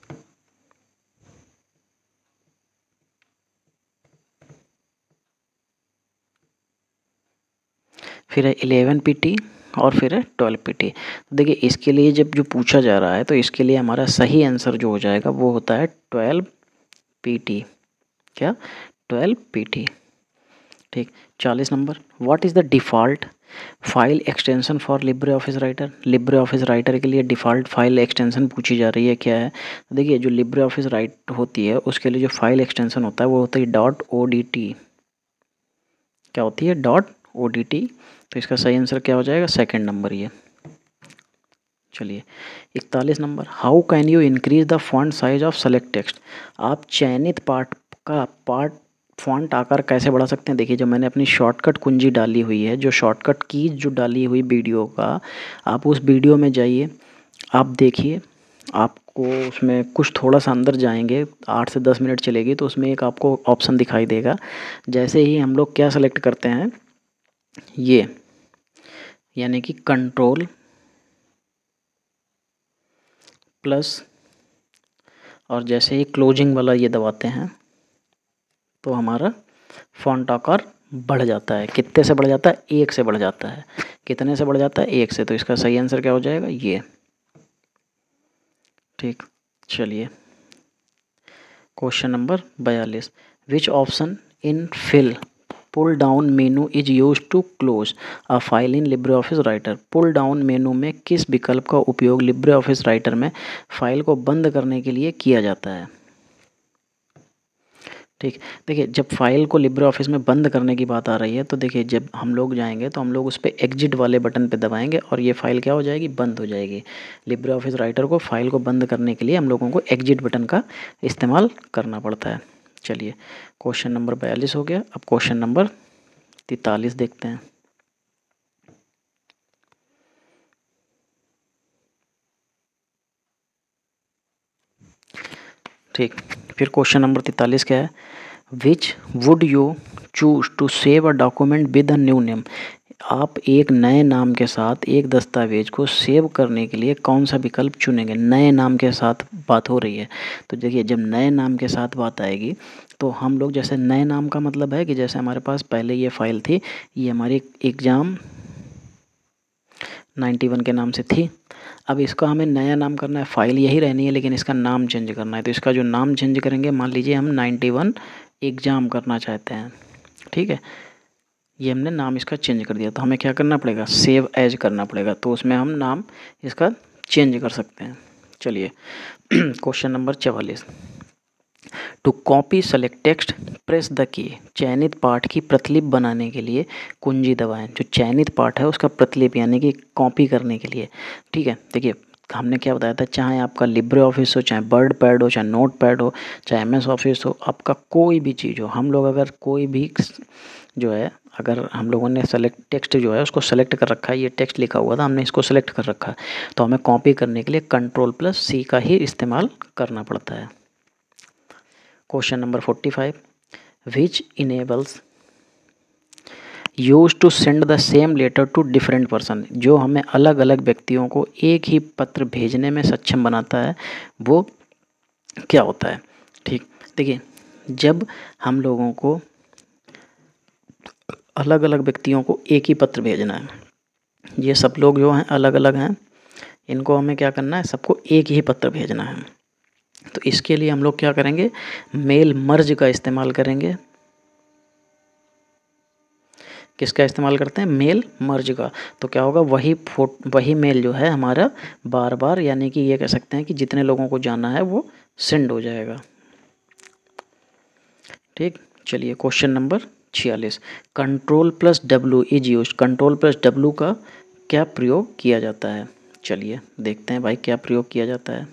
फिर है इलेवन पी टी और फिर है ट्वेल्व पी टी। देखिए इसके लिए जब जो पूछा जा रहा है तो इसके लिए हमारा सही आंसर जो हो जाएगा वो होता है ट्वेल्व पी टी। क्या? Twelve P T. ठीक। चालीस number, what is the default file extension for LibreOffice Writer. LibreOffice Writer के लिए डिफ़ॉल्ट फाइल एक्सटेंशन पूछी जा रही है, क्या है? देखिए जो लिब्रे ऑफिस राइट होती है उसके लिए जो फाइल एक्सटेंशन होता है वो होता है डॉट ओ डी टी। क्या होती है? Dot O D T. तो इसका सही आंसर क्या हो जाएगा? सेकंड नंबर ये। चलिए इकतालीस number, how can you increase the font size of select text. आप चयनित पार्ट का पार्ट फॉन्ट आकार कैसे बढ़ा सकते हैं? देखिए जो मैंने अपनी शॉर्टकट कुंजी डाली हुई है, जो शॉर्टकट कीज जो डाली हुई वीडियो का, आप उस वीडियो में जाइए, आप देखिए, आपको उसमें कुछ थोड़ा सा अंदर जाएंगे, आठ से दस मिनट चलेगी तो उसमें एक आपको ऑप्शन दिखाई देगा। जैसे ही हम लोग क्या सेलेक्ट करते हैं, ये यानी कि कंट्रोल प्लस और जैसे ही क्लोजिंग वाला ये दबाते हैं तो हमारा फॉन्ट आकार बढ़ जाता है। कितने से बढ़ जाता है? एक से बढ़ जाता है। कितने से बढ़ जाता है? एक से। तो इसका सही आंसर क्या हो जाएगा? ये। ठीक। चलिए क्वेश्चन नंबर बयालीस, which option in fill pull down menu is use to close a file in LibreOffice Writer. Pull down menu में किस विकल्प का उपयोग लिब्रे ऑफिस राइटर में फाइल को बंद करने के लिए किया जाता है? ठीक। देखिए जब फाइल को लिब्रे ऑफिस में बंद करने की बात आ रही है तो देखिए जब हम लोग जाएंगे तो हम लोग उस पर एग्जिट वाले बटन पे दबाएंगे और ये फाइल क्या हो जाएगी? बंद हो जाएगी। लिब्रे ऑफिस राइटर को फाइल को बंद करने के लिए हम लोगों को एग्जिट बटन का इस्तेमाल करना पड़ता है। चलिए क्वेश्चन नंबर बयालीस हो गया। अब क्वेश्चन नंबर तैंतालीस देखते हैं। ठीक। फिर क्वेश्चन नंबर तैंतालीस क्या है? Which would you choose to save a document with a new name. आप एक नए नाम के साथ एक दस्तावेज को सेव करने के लिए कौन सा विकल्प चुनेंगे? नए नाम के साथ बात हो रही है तो देखिए जब नए नाम के साथ बात आएगी तो हम लोग, जैसे नए नाम का मतलब है कि जैसे हमारे पास पहले ये फाइल थी, ये हमारी एग्ज़ाम नाइन्टी वन के नाम से थी, अब इसका हमें नया नाम करना है। फाइल यही रहनी है लेकिन इसका नाम चेंज करना है। तो इसका जो नाम चेंज करेंगे, मान लीजिए हम नाइन्टी वन एग्ज़ाम करना चाहते हैं, ठीक है, ये हमने नाम इसका चेंज कर दिया तो हमें क्या करना पड़ेगा? सेव एज करना पड़ेगा। तो उसमें हम नाम इसका चेंज कर सकते हैं। चलिए क्वेश्चन नंबर चवालीस, to copy select text press the key. चयनित पाठ की प्रतिलिपि बनाने के लिए कुंजी दबाएं। जो चयनित पाठ है उसका प्रतिलिपि यानी कि कॉपी करने के लिए, ठीक है। देखिए हमने क्या बताया था, चाहे आपका लिब्रे ऑफिस हो, चाहे वर्ड पैड हो, चाहे नोट पैड हो, चाहे एम एस ऑफिस हो, आपका कोई भी चीज़ हो, हम लोग अगर कोई भी जो है, अगर हम लोगों ने सेलेक्ट टेक्स्ट जो है उसको सेलेक्ट कर रखा है, ये टेक्स्ट लिखा हुआ था, हमने इसको सेलेक्ट कर रखा है, तो हमें कॉपी करने के लिए कंट्रोल प्लस सी का ही इस्तेमाल करना पड़ता है। Question number forty five, which enables use to send the same letter to different person. जो हमें अलग अलग व्यक्तियों को एक ही पत्र भेजने में सक्षम बनाता है वो क्या होता है? ठीक। देखिए जब हम लोगों को अलग अलग व्यक्तियों को एक ही पत्र भेजना है, ये सब लोग जो हैं अलग अलग हैं, इनको हमें क्या करना है? सबको एक ही पत्र भेजना है। तो इसके लिए हम लोग क्या करेंगे? मेल मर्ज का इस्तेमाल करेंगे। किसका इस्तेमाल करते हैं? मेल मर्ज का। तो क्या होगा? वही फोट वही मेल जो है हमारा बार बार, यानी कि ये कह सकते हैं कि जितने लोगों को जाना है वो सेंड हो जाएगा। ठीक। चलिए क्वेश्चन नंबर छियालीस, control plus W is use. Control plus W का क्या प्रयोग किया जाता है? चलिए देखते हैं भाई क्या प्रयोग किया जाता है।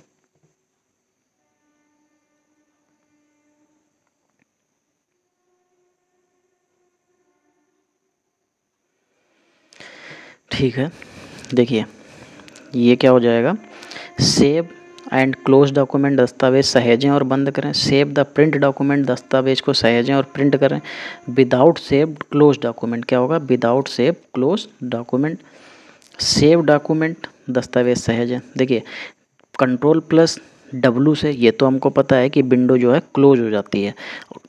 ठीक है, देखिए ये क्या हो जाएगा, सेव एंड क्लोज डॉक्यूमेंट, दस्तावेज सहेजें और बंद करें। सेव द प्रिंट डॉक्यूमेंट, दस्तावेज को सहेजें और प्रिंट करें। विदाउट सेव क्लोज डॉक्यूमेंट, क्या होगा, without save close document. Save document, दस्तावेज सहेजें। देखिए कंट्रोल प्लस डब्लू से, ये तो हमको पता है कि विंडो जो है क्लोज हो जाती है,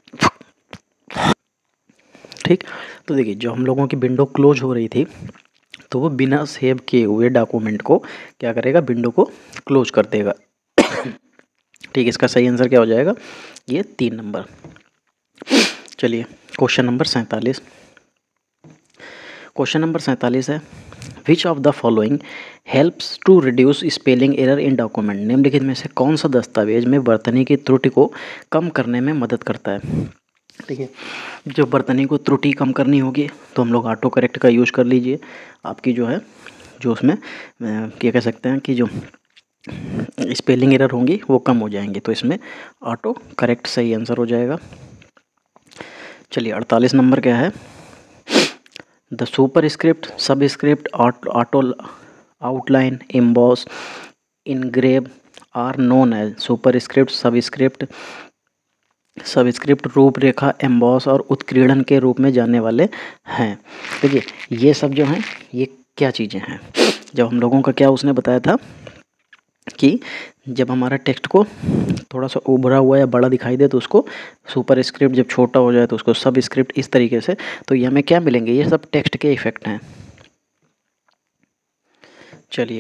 ठीक। तो देखिए जो हम लोगों की विंडो क्लोज हो रही थी, तो वो बिना सेव किए हुए डॉक्यूमेंट को क्या करेगा, विंडो को क्लोज कर देगा। ठीक, इसका सही आंसर क्या हो जाएगा, ये तीन नंबर। चलिए क्वेश्चन नंबर सैंतालीस। क्वेश्चन नंबर सैंतालीस है, which of the following helps to reduce spelling error in document. निम्नलिखित में से कौन सा दस्तावेज में वर्तनी की त्रुटि को कम करने में मदद करता है। देखिए जब वर्तनी को त्रुटि कम करनी होगी तो हम लोग ऑटो करेक्ट का यूज़ कर लीजिए। आपकी जो है जो उसमें क्या कह सकते हैं कि जो स्पेलिंग एरर होंगी वो कम हो जाएंगी, तो इसमें ऑटो करेक्ट सही आंसर हो जाएगा। चलिए अड़तालीस नंबर क्या है, the superscript, subscript, auto outline, emboss, engrave are known as. Superscript, subscript, subscript रूपरेखा, एम्बॉस और उत्कीर्णन के रूप में जाने वाले हैं। देखिए ये सब जो हैं ये क्या चीज़ें हैं। जब हम लोगों का क्या उसने बताया था कि जब हमारा टेक्स्ट को थोड़ा सा उभरा हुआ या बड़ा दिखाई दे तो उसको सुपर स्क्रिप्ट, जब छोटा हो जाए तो उसको सब स्क्रिप्ट, इस तरीके से। तो ये हमें क्या मिलेंगे, ये सब टेक्स्ट के इफेक्ट हैं। चलिए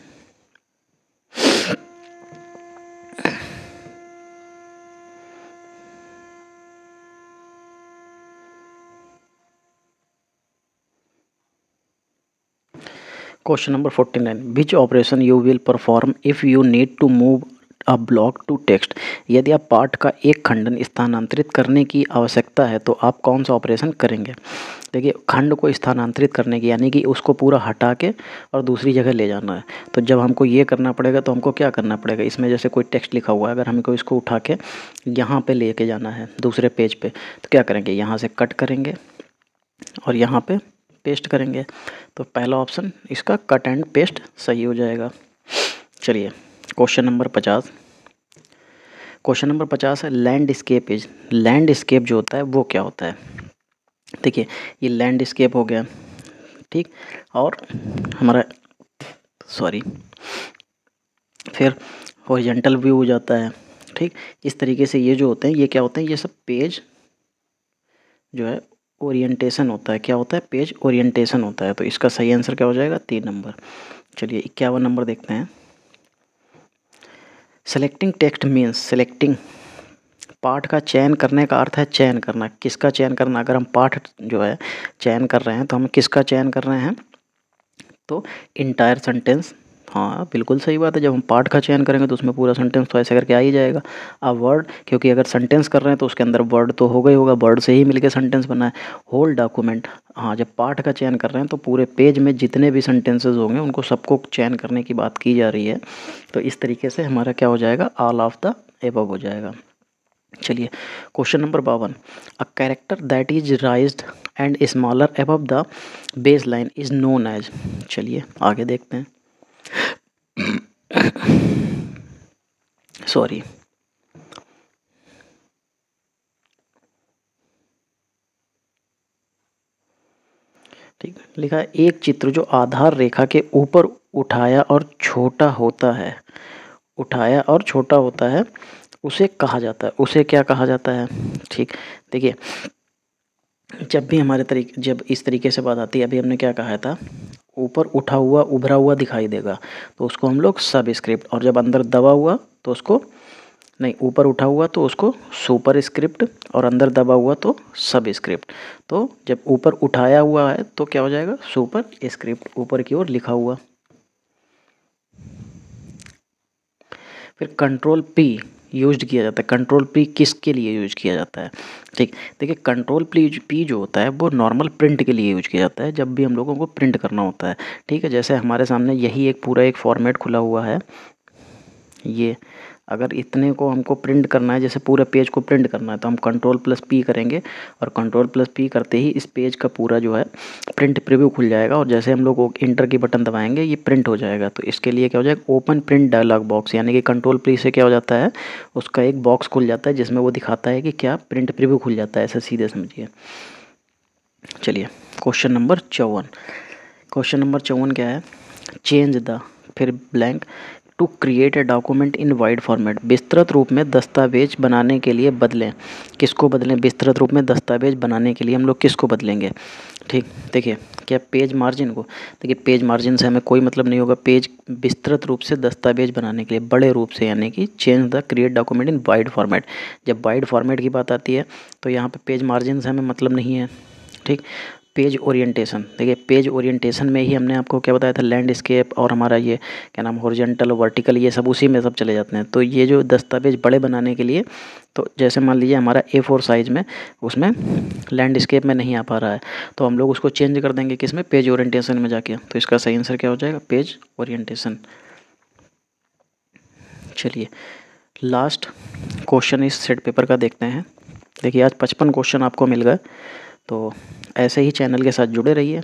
question number forty nine, which operation you will perform if you need to move a block to text. यदि आप पाठ का एक खंडन स्थानांतरित करने की आवश्यकता है तो आप कौन सा ऑपरेशन करेंगे। देखिए खंड को स्थानांतरित करने की, यानी कि उसको पूरा हटा के और दूसरी जगह ले जाना है। तो जब हमको ये करना पड़ेगा तो हमको क्या करना पड़ेगा, इसमें जैसे कोई टेक्स्ट लिखा हुआ है, अगर हमको इसको उठा के यहाँ पे लेके जाना है दूसरे पेज पे, तो क्या करेंगे, यहाँ से कट करेंगे और यहाँ पे पेस्ट करेंगे। तो पहला ऑप्शन इसका कट एंड पेस्ट सही हो जाएगा। चलिए क्वेश्चन नंबर पचास। क्वेश्चन नंबर पचास है, लैंडस्केप इज। लैंडस्केप जो होता है वो क्या होता है। देखिए ये लैंडस्केप हो गया, ठीक, और हमारा सॉरी फिर हॉरिजॉन्टल व्यू हो जाता है, ठीक। इस तरीके से ये जो होते हैं ये क्या होते हैं, ये सब पेज जो है ओरिएंटेशन होता है। क्या होता है, पेज ओरिएंटेशन होता है। तो इसका सही आंसर क्या हो जाएगा, तीन नंबर। चलिए इक्यावन नंबर देखते हैं। सेलेक्टिंग टेक्स्ट मीन्स, सेलेक्टिंग पाठ का चयन करने का अर्थ है चयन करना। किसका चयन करना, अगर हम पाठ जो है चयन कर रहे हैं तो हम किसका चयन कर रहे हैं, तो इंटायर सेंटेंस। हाँ बिल्कुल सही बात है, जब हम पाठ का चयन करेंगे तो उसमें पूरा सेंटेंस तो ऐसे करके आ ही जाएगा। अब वर्ड, क्योंकि अगर सेंटेंस कर रहे हैं तो उसके अंदर वर्ड तो होगा ही होगा, वर्ड से ही मिलके सेंटेंस बना है। होल डॉक्यूमेंट, हाँ जब पाठ का चयन कर रहे हैं तो पूरे पेज में जितने भी सेंटेंसेस होंगे उनको सबको चयन करने की बात की जा रही है। तो इस तरीके से हमारा क्या हो जाएगा, ऑल ऑफ द एबव हो जाएगा। चलिए क्वेश्चन नंबर बावन, a character that is raised and smaller above the baseline is known as. चलिए आगे देखते हैं। सॉरी ठीक लिखा है, एक चित्र जो आधार रेखा के ऊपर उठाया और छोटा होता है, उठाया और छोटा होता है उसे कहा जाता है, उसे क्या कहा जाता है। ठीक, देखिए जब भी हमारे तरीके जब इस तरीके से बात आती है, अभी हमने क्या कहा था, ऊपर उठा हुआ उभरा हुआ दिखाई देगा तो उसको हम लोग सब स्क्रिप्ट, और जब अंदर दबा हुआ तो उसको नहीं, ऊपर उठा हुआ तो उसको सुपर स्क्रिप्ट और अंदर दबा हुआ तो सब स्क्रिप्ट। तो जब ऊपर उठाया हुआ है तो क्या हो जाएगा, सुपर स्क्रिप्ट, ऊपर की ओर लिखा हुआ। फिर कंट्रोल पी यूज किया जाता है। कंट्रोल पी किसके लिए यूज किया जाता है, ठीक, देखिए कंट्रोल पी पी जो होता है वो नॉर्मल प्रिंट के लिए यूज किया जाता है, जब भी हम लोगों को प्रिंट करना होता है। ठीक है, जैसे हमारे सामने यही एक पूरा एक फॉर्मेट खुला हुआ है, ये अगर इतने को हमको प्रिंट करना है, जैसे पूरे पेज को प्रिंट करना है, तो हम कंट्रोल प्लस पी करेंगे और कंट्रोल प्लस पी करते ही इस पेज का पूरा जो है प्रिंट प्रीव्यू खुल जाएगा और जैसे हम लोग इंटर की बटन दबाएंगे ये प्रिंट हो जाएगा। तो इसके लिए क्या हो जाएगा, ओपन प्रिंट डायलॉग बॉक्स, यानी कि कंट्रोल प्री से क्या हो जाता है, उसका एक बॉक्स खुल जाता है जिसमें वो दिखाता है कि क्या प्रिंट प्रीव्यू खुल जाता है, ऐसा सीधे समझिए। चलिए क्वेश्चन नंबर चौवन। क्वेश्चन नंबर चौवन क्या है, चेंज द फिर blank to create a document in wide format, विस्तृत रूप में दस्तावेज बनाने के लिए बदलें। किसको बदलें, विस्तृत रूप में दस्तावेज बनाने के लिए हम लोग किसको बदलेंगे। ठीक, देखिए क्या पेज मार्जिन को, देखिए पेज मार्जिन से हमें कोई मतलब नहीं होगा, पेज विस्तृत रूप से दस्तावेज बनाने के लिए बड़े रूप से, यानी कि change the create document in wide format. जब वाइड फॉर्मेट की बात आती है तो यहाँ पे पेज मार्जिन से हमें मतलब नहीं है। ठीक, पेज ओरिएंटेशन, देखिए पेज ओरिएंटेशन में ही हमने आपको क्या बताया था, लैंडस्केप और हमारा ये क्या नाम हॉरिजॉन्टल वर्टिकल, ये सब उसी में सब चले जाते हैं। तो ये जो दस्तावेज बड़े बनाने के लिए, तो जैसे मान लीजिए हमारा ए फोर साइज़ में उसमें लैंडस्केप में नहीं आ पा रहा है, तो हम लोग उसको चेंज कर देंगे किस में, पेज ओरिएंटेशन में जाके। तो इसका सही आंसर क्या हो जाएगा, पेज ओरिएंटेशन। चलिए लास्ट क्वेश्चन इस सेट पेपर का देखते हैं। देखिए आज पचपन क्वेश्चन आपको मिल गए, तो ऐसे ही चैनल के साथ जुड़े रहिए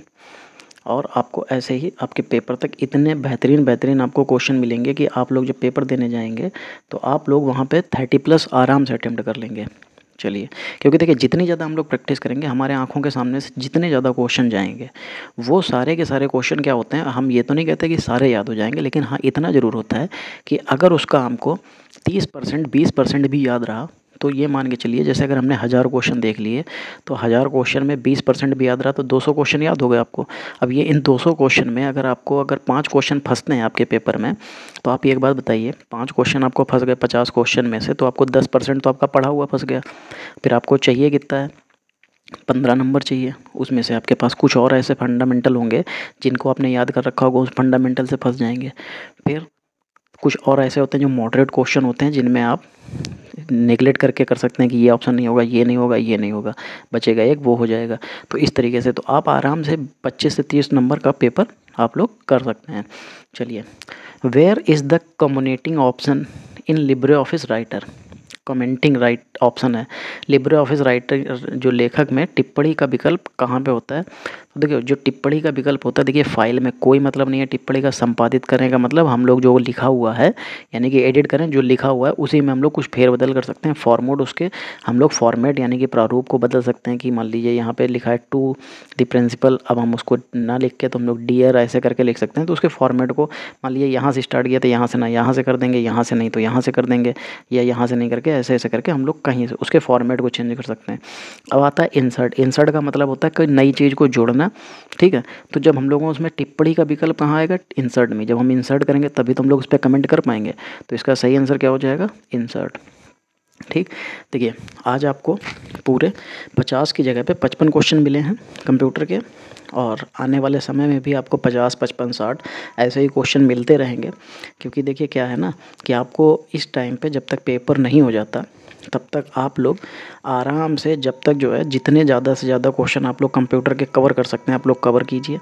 और आपको ऐसे ही आपके पेपर तक इतने बेहतरीन बेहतरीन आपको क्वेश्चन मिलेंगे कि आप लोग जब पेपर देने जाएंगे तो आप लोग वहाँ पे थर्टी प्लस आराम से अटेम्प्ट कर लेंगे। चलिए, क्योंकि देखिए जितनी ज़्यादा हम लोग प्रैक्टिस करेंगे, हमारे आंखों के सामने से जितने ज़्यादा क्वेश्चन जाएंगे, वो सारे के सारे क्वेश्चन क्या होते हैं, हम ये तो नहीं कहते कि सारे याद हो जाएंगे, लेकिन हाँ इतना ज़रूर होता है कि अगर उसका हमको तीस परसेंट बीस परसेंट भी याद रहा, तो ये मान के चलिए जैसे अगर हमने हज़ार क्वेश्चन देख लिए, तो हज़ार क्वेश्चन में बीस परसेंट भी याद रहा तो दो सौ क्वेश्चन याद हो गए आपको। अब ये इन दो सौ क्वेश्चन में अगर आपको अगर पाँच क्वेश्चन फंसते हैं आपके पेपर में, तो आप एक बात बताइए, पाँच क्वेश्चन आपको फंस गए पचास क्वेश्चन में से, तो आपको दस परसेंट तो आपका पढ़ा हुआ फंस गया। फिर आपको चाहिए कितना है, पंद्रह नंबर चाहिए। उसमें से आपके पास कुछ और ऐसे फंडामेंटल होंगे जिनको आपने याद कर रखा होगा, उस फंडामेंटल से फंस जाएंगे। फिर कुछ और ऐसे होते हैं जो मॉडरेट क्वेश्चन होते हैं जिनमें आप नेगलेक्ट करके कर सकते हैं कि ये ऑप्शन नहीं होगा, ये नहीं होगा, ये नहीं होगा, बचेगा एक, वो हो जाएगा। तो इस तरीके से तो आप आराम से पच्चीस से तीस नंबर का पेपर आप लोग कर सकते हैं। चलिए, where is the communicating option in LibreOffice Writer, commenting right option है लिब्रे ऑफिस राइटर जो लेखक में टिप्पणी का विकल्प कहाँ पे होता है। तो देखिए जो टिप्पणी का विकल्प होता है, देखिए फाइल में कोई मतलब नहीं है टिप्पणी का, संपादित करने का मतलब हम लोग जो लिखा हुआ है यानी कि एडिट करें, जो लिखा हुआ है उसी में हम लोग कुछ फेरबदल कर सकते हैं। फॉर्मेट उसके हम लोग फॉर्मेट यानी कि प्रारूप को बदल सकते हैं कि मान लीजिए यहाँ पे लिखा है टू द प्रिंसिपल, अब हम उसको ना लिख के तो हम लोग डियर ऐसे करके लिख सकते हैं। तो उसके फॉर्मेट को मान लीजिए यहाँ से स्टार्ट किया तो यहाँ से ना यहाँ से कर देंगे, यहाँ से नहीं तो यहाँ से कर देंगे, या यहाँ से नहीं करके ऐसे ऐसे करके हम लोग कहीं से उसके फॉर्मेट को चेंज कर सकते हैं। अब आता है इंसर्ट। इंसर्ट का मतलब होता है कोई नई चीज़ को जोड़ना, ठीक है। तो जब हम लोगों उसमें टिप्पणी का विकल्प कहाँ आएगा, इंसर्ट में। जब हम इंसर्ट करेंगे तभी तो हम लोग उस पर कमेंट कर पाएंगे। तो इसका सही आंसर क्या हो जाएगा, इंसर्ट। ठीक, देखिए आज आपको पूरे पचास की जगह पे पचपन क्वेश्चन मिले हैं कंप्यूटर के, और आने वाले समय में भी आपको पचास पचपन साठ ऐसे ही क्वेश्चन मिलते रहेंगे। क्योंकि देखिए क्या है ना कि आपको इस टाइम पे जब तक पेपर नहीं हो जाता तब तक आप लोग आराम से, जब तक जो है जितने ज़्यादा से ज़्यादा क्वेश्चन आप लोग कंप्यूटर के कवर कर सकते हैं आप लोग कवर कीजिए।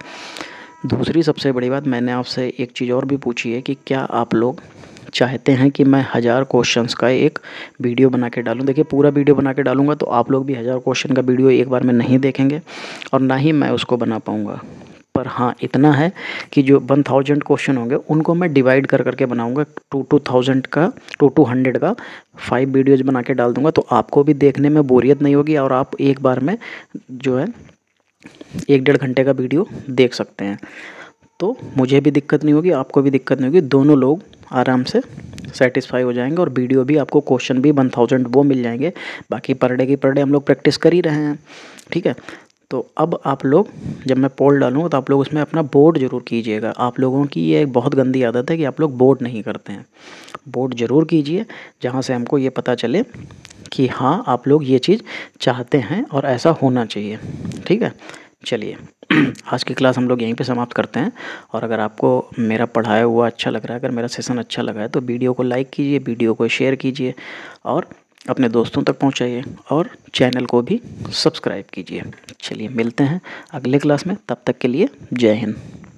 दूसरी सबसे बड़ी बात, मैंने आपसे एक चीज़ और भी पूछी है कि क्या आप लोग चाहते हैं कि मैं हज़ार क्वेश्चंस का एक वीडियो बना के डालूं। देखिए पूरा वीडियो बना के डालूंगा तो आप लोग भी हज़ार क्वेश्चन का वीडियो एक बार में नहीं देखेंगे और ना ही मैं उसको बना पाऊंगा। पर हाँ इतना है कि जो वन थाउजेंड क्वेश्चन होंगे उनको मैं डिवाइड कर करके बनाऊंगा, टू टू थाउजेंड का टू टू हंड्रेड का फाइव वीडियोज़ बना के डाल दूंगा। तो आपको भी देखने में बोरियत नहीं होगी और आप एक बार में जो है एक डेढ़ घंटे का वीडियो देख सकते हैं। तो मुझे भी दिक्कत नहीं होगी, आपको भी दिक्कत नहीं होगी, दोनों लोग आराम से सेटिस्फाई हो जाएंगे। और वीडियो भी आपको क्वेश्चन भी वन थाउजेंड वो मिल जाएंगे। बाकी पर डे की पर डे हम लोग प्रैक्टिस कर ही रहे हैं, ठीक है। तो अब आप लोग, जब मैं पोल डालूँगा तो आप लोग उसमें अपना बोर्ड ज़रूर कीजिएगा। आप लोगों की ये एक बहुत गंदी आदत है कि आप लोग बोर्ड नहीं करते हैं। बोर्ड ज़रूर कीजिए जहाँ से हमको ये पता चले कि हाँ आप लोग ये चीज़ चाहते हैं और ऐसा होना चाहिए, ठीक है। चलिए आज की क्लास हम लोग यहीं पे समाप्त करते हैं। और अगर आपको मेरा पढ़ाया हुआ अच्छा लग रहा है, अगर मेरा सेशन अच्छा लगा है तो वीडियो को लाइक कीजिए, वीडियो को शेयर कीजिए और अपने दोस्तों तक पहुंचाइए और चैनल को भी सब्सक्राइब कीजिए। चलिए मिलते हैं अगले क्लास में, तब तक के लिए जय हिंद।